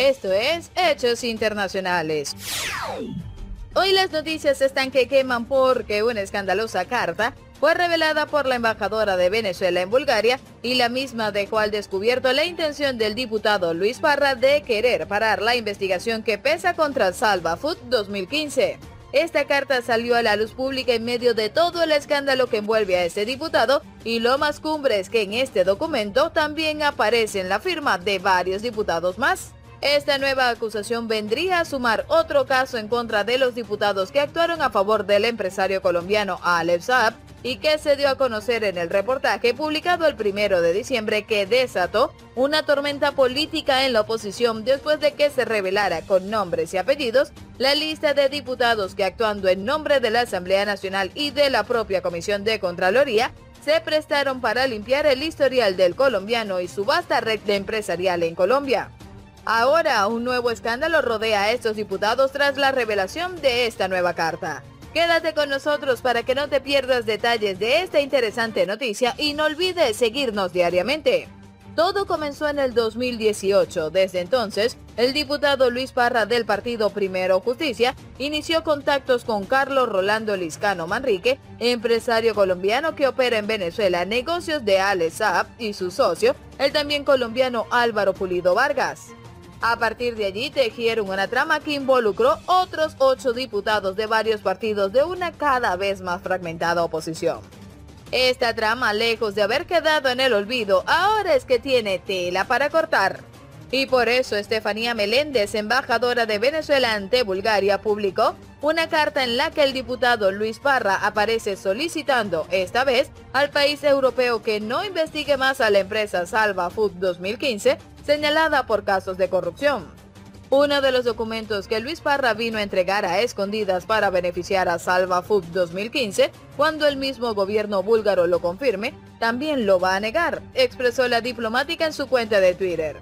Esto es Hechos Internacionales. Hoy las noticias están que queman porque una escandalosa carta fue revelada por la embajadora de Venezuela en Bulgaria y la misma dejó al descubierto la intención del diputado Luis Parra de querer parar la investigación que pesa contra Salva Food 2015. Esta carta salió a la luz pública en medio de todo el escándalo que envuelve a este diputado y lo más cumbre es que en este documento también aparece la firma de varios diputados más. Esta nueva acusación vendría a sumar otro caso en contra de los diputados que actuaron a favor del empresario colombiano Alex Saab y que se dio a conocer en el reportaje publicado el 1 de diciembre que desató una tormenta política en la oposición después de que se revelara con nombres y apellidos la lista de diputados que actuando en nombre de la Asamblea Nacional y de la propia Comisión de Contraloría se prestaron para limpiar el historial del colombiano y su vasta red empresarial en Colombia. Ahora, un nuevo escándalo rodea a estos diputados tras la revelación de esta nueva carta. Quédate con nosotros para que no te pierdas detalles de esta interesante noticia y no olvides seguirnos diariamente. Todo comenzó en el 2018. Desde entonces, el diputado Luis Parra del partido Primero Justicia inició contactos con Carlos Rolando Liscano Manrique, empresario colombiano que opera en Venezuela negocios de Alex Saab y su socio, el también colombiano Álvaro Pulido Vargas. A partir de allí tejieron una trama que involucró otros 8 diputados de varios partidos de una cada vez más fragmentada oposición. Esta trama, lejos de haber quedado en el olvido, ahora es que tiene tela para cortar. Y por eso Estefanía Meléndez, embajadora de Venezuela ante Bulgaria, publicó una carta en la que el diputado Luis Parra aparece solicitando, esta vez, al país europeo que no investigue más a la empresa Salva Food 2015, señalada por casos de corrupción. Uno de los documentos que Luis Parra vino a entregar a escondidas para beneficiar a Salva Food 2015, cuando el mismo gobierno búlgaro lo confirme, también lo va a negar, expresó la diplomática en su cuenta de Twitter.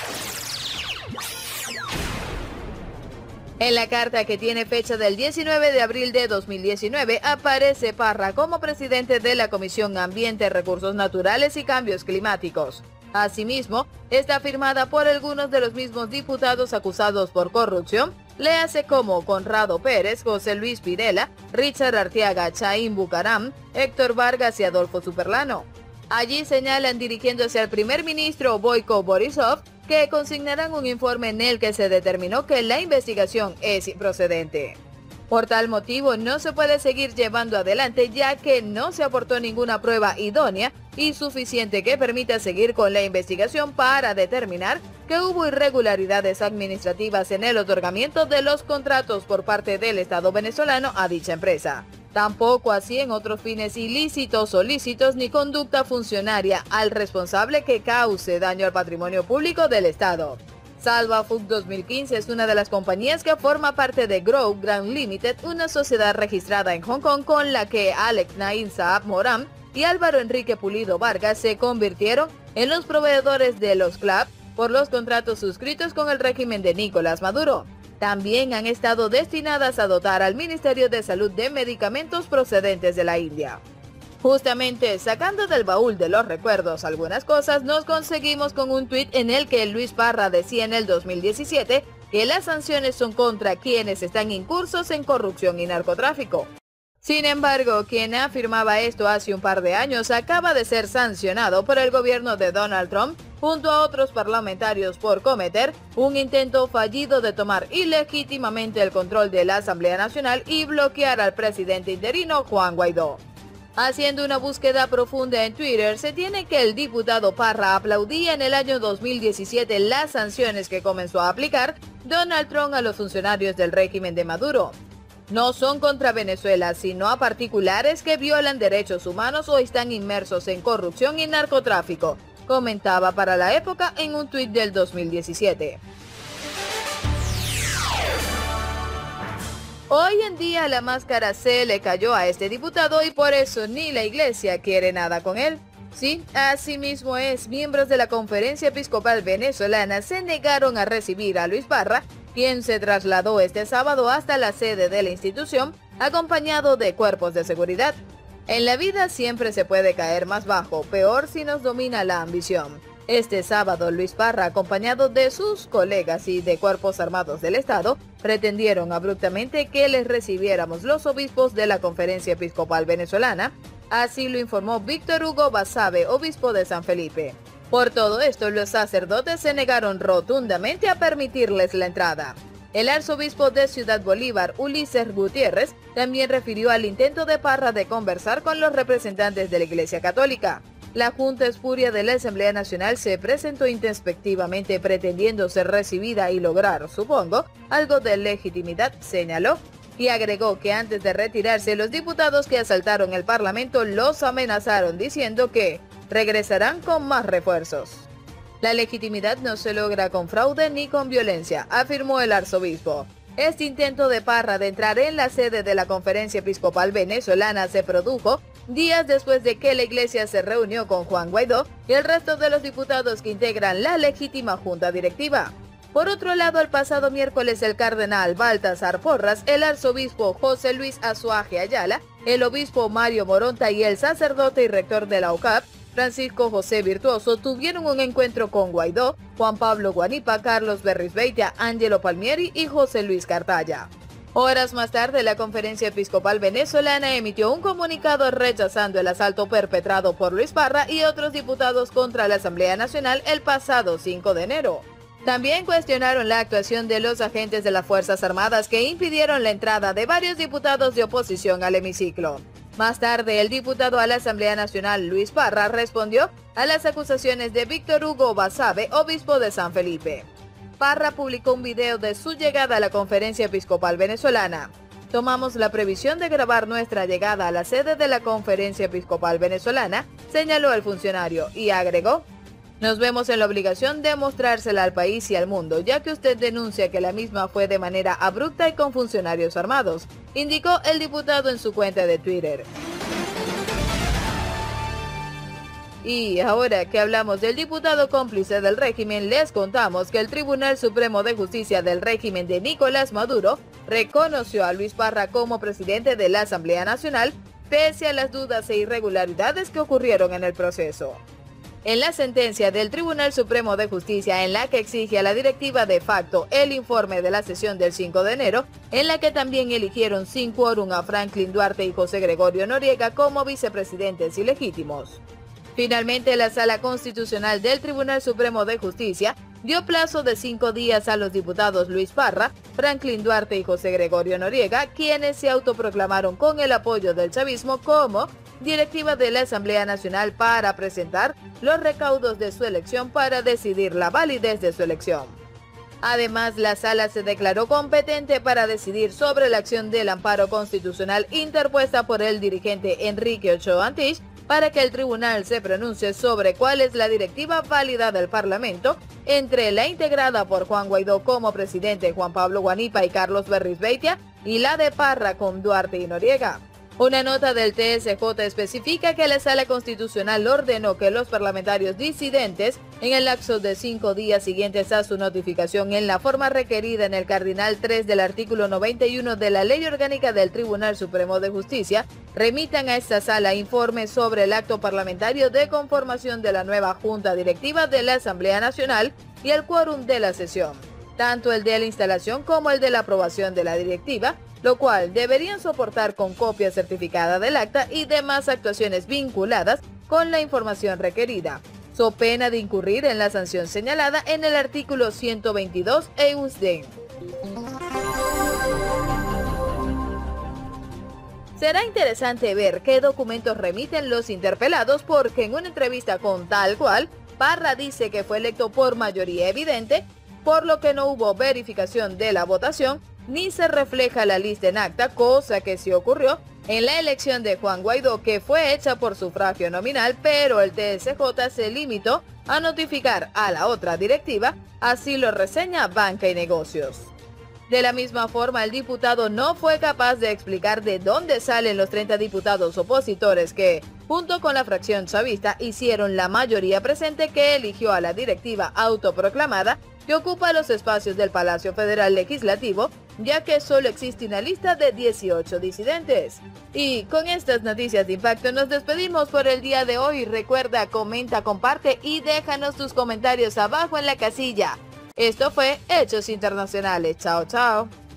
En la carta, que tiene fecha del 19 de abril de 2019, aparece Parra como presidente de la Comisión Ambiente, Recursos Naturales y Cambios Climáticos. Asimismo, está firmada por algunos de los mismos diputados acusados por corrupción, léase como Conrado Pérez, José Luis Videla, Richard Arteaga, Chaim Bucaram, Héctor Vargas y Adolfo Superlano. Allí señalan, dirigiéndose al primer ministro Boyko Borisov, que consignarán un informe en el que se determinó que la investigación es improcedente. Por tal motivo, no se puede seguir llevando adelante ya que no se aportó ninguna prueba idónea y suficiente que permita seguir con la investigación para determinar que hubo irregularidades administrativas en el otorgamiento de los contratos por parte del Estado venezolano a dicha empresa. Tampoco así en otros fines ilícitos o lícitos ni conducta funcionaria al responsable que cause daño al patrimonio público del Estado. Salva Food 2015 es una de las compañías que forma parte de Grow Grand Limited, una sociedad registrada en Hong Kong con la que Alex Naim Saab Moram y Álvaro Enrique Pulido Vargas se convirtieron en los proveedores de los CLAP por los contratos suscritos con el régimen de Nicolás Maduro. También han estado destinadas a dotar al Ministerio de Salud de medicamentos procedentes de la India. Justamente, sacando del baúl de los recuerdos algunas cosas, nos conseguimos con un tuit en el que Luis Parra decía en el 2017 que las sanciones son contra quienes están incursos en corrupción y narcotráfico. Sin embargo, quien afirmaba esto hace un par de años acaba de ser sancionado por el gobierno de Donald Trump junto a otros parlamentarios por cometer un intento fallido de tomar ilegítimamente el control de la Asamblea Nacional y bloquear al presidente interino Juan Guaidó. Haciendo una búsqueda profunda en Twitter, se tiene que el diputado Parra aplaudía en el año 2017 las sanciones que comenzó a aplicar Donald Trump a los funcionarios del régimen de Maduro. No son contra Venezuela, sino a particulares que violan derechos humanos o están inmersos en corrupción y narcotráfico, comentaba para la época en un tuit del 2017. Hoy en día la máscara se le cayó a este diputado y por eso ni la iglesia quiere nada con él. Sí, así mismo es, miembros de la Conferencia Episcopal Venezolana se negaron a recibir a Luis Parra, quien se trasladó este sábado hasta la sede de la institución, acompañado de cuerpos de seguridad. En la vida siempre se puede caer más bajo, peor si nos domina la ambición. Este sábado, Luis Parra, acompañado de sus colegas y de cuerpos armados del Estado, pretendieron abruptamente que les recibiéramos los obispos de la Conferencia Episcopal Venezolana. Así lo informó Víctor Hugo Basabe, obispo de San Felipe. Por todo esto, los sacerdotes se negaron rotundamente a permitirles la entrada. El arzobispo de Ciudad Bolívar, Ulises Gutiérrez, también refirió al intento de Parra de conversar con los representantes de la Iglesia Católica. La Junta Espuria de la Asamblea Nacional se presentó introspectivamente pretendiendo ser recibida y lograr, supongo, algo de legitimidad, señaló, y agregó que antes de retirarse, los diputados que asaltaron el Parlamento los amenazaron diciendo que regresarán con más refuerzos. La legitimidad no se logra con fraude ni con violencia, afirmó el arzobispo. Este intento de Parra de entrar en la sede de la Conferencia Episcopal Venezolana se produjo días después de que la Iglesia se reunió con Juan Guaidó y el resto de los diputados que integran la legítima junta directiva. Por otro lado, el pasado miércoles el cardenal Baltasar Porras, el arzobispo José Luis Azuaje Ayala, el obispo Mario Moronta y el sacerdote y rector de la UCAP, Francisco José Virtuoso, tuvieron un encuentro con Guaidó, Juan Pablo Guanipa, Carlos Berrizbeitia, Ángelo Palmieri y José Luis Cartaya. Horas más tarde, la Conferencia Episcopal Venezolana emitió un comunicado rechazando el asalto perpetrado por Luis Parra y otros diputados contra la Asamblea Nacional el pasado 5 de enero. También cuestionaron la actuación de los agentes de las Fuerzas Armadas que impidieron la entrada de varios diputados de oposición al hemiciclo. Más tarde, el diputado a la Asamblea Nacional, Luis Parra, respondió a las acusaciones de Víctor Hugo Basabe, obispo de San Felipe. Parra publicó un video de su llegada a la Conferencia Episcopal Venezolana. Tomamos la previsión de grabar nuestra llegada a la sede de la Conferencia Episcopal Venezolana, señaló el funcionario, y agregó: nos vemos en la obligación de mostrársela al país y al mundo, ya que usted denuncia que la misma fue de manera abrupta y con funcionarios armados, indicó el diputado en su cuenta de Twitter. Y ahora que hablamos del diputado cómplice del régimen, les contamos que el Tribunal Supremo de Justicia del régimen de Nicolás Maduro reconoció a Luis Parra como presidente de la Asamblea Nacional, pese a las dudas e irregularidades que ocurrieron en el proceso. En la sentencia del Tribunal Supremo de Justicia, en la que exige a la directiva de facto el informe de la sesión del 5 de enero, en la que también eligieron sin quórum a Franklin Duarte y José Gregorio Noriega como vicepresidentes ilegítimos. Finalmente, la Sala Constitucional del Tribunal Supremo de Justicia dio plazo de 5 días a los diputados Luis Parra, Franklin Duarte y José Gregorio Noriega, quienes se autoproclamaron con el apoyo del chavismo como directiva de la Asamblea Nacional, para presentar los recaudos de su elección para decidir la validez de su elección. Además, la Sala se declaró competente para decidir sobre la acción del amparo constitucional interpuesta por el dirigente Enrique Ochoa Antich para que el tribunal se pronuncie sobre cuál es la directiva válida del Parlamento, entre la integrada por Juan Guaidó como presidente, Juan Pablo Guanipa y Carlos Berrizbeitia, y la de Parra con Duarte y Noriega. Una nota del TSJ especifica que la Sala Constitucional ordenó que los parlamentarios disidentes, en el lapso de 5 días siguientes a su notificación en la forma requerida en el cardinal 3 del artículo 91 de la Ley Orgánica del Tribunal Supremo de Justicia, remitan a esta sala informes sobre el acto parlamentario de conformación de la nueva Junta Directiva de la Asamblea Nacional y el quórum de la sesión, tanto el de la instalación como el de la aprobación de la directiva, lo cual deberían soportar con copia certificada del acta y demás actuaciones vinculadas con la información requerida, so pena de incurrir en la sanción señalada en el artículo 122 EUSDE. Será interesante ver qué documentos remiten los interpelados, porque en una entrevista con Tal Cual, Parra dice que fue electo por mayoría evidente, por lo que no hubo verificación de la votación, ni se refleja la lista en acta, cosa que sí ocurrió en la elección de Juan Guaidó, que fue hecha por sufragio nominal, pero el TSJ se limitó a notificar a la otra directiva, así lo reseña Banca y Negocios. De la misma forma, el diputado no fue capaz de explicar de dónde salen los 30 diputados opositores que, junto con la fracción chavista, hicieron la mayoría presente que eligió a la directiva autoproclamada que ocupa los espacios del Palacio Federal Legislativo, ya que solo existe una lista de 18 disidentes. Y con estas noticias de impacto nos despedimos por el día de hoy. Recuerda, comenta, comparte y déjanos tus comentarios abajo en la casilla. Esto fue Hechos Internacionales. Chao, chao.